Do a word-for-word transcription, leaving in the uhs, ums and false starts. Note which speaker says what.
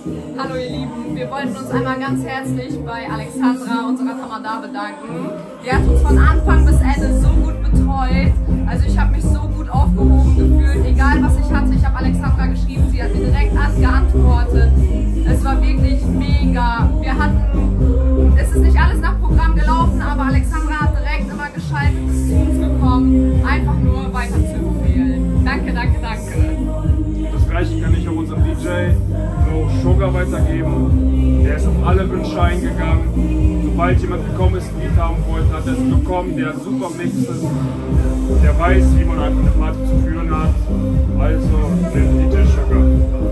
Speaker 1: Hallo ihr Lieben, wir wollten uns einmal ganz herzlich bei Alexandra, unserer Tamada, bedanken. Die hat uns von Anfang bis Ende so gut betreut. Also ich habe mich so gut aufgehoben gefühlt, egal was ich hatte. Ich habe Alexandra geschrieben, sie hat mir direkt geantwortet. Es war wirklich mega. Wir hatten, es ist nicht alles nach Programm gelaufen, aber Alexandra hat direkt immer geschaltet, ist zu uns gekommen, einfach nur weiter zu empfehlen. Danke, danke, danke.
Speaker 2: Das gleiche kann ich auch unserem D J No Sugar weitergeben. Der ist auf alle Wünsche eingegangen. Sobald jemand gekommen ist, ein Lied haben wollte, hat er es bekommen. Der super Mixes. Der weiß, wie man einfach eine Party zu führen hat. Also, den D J Sugar.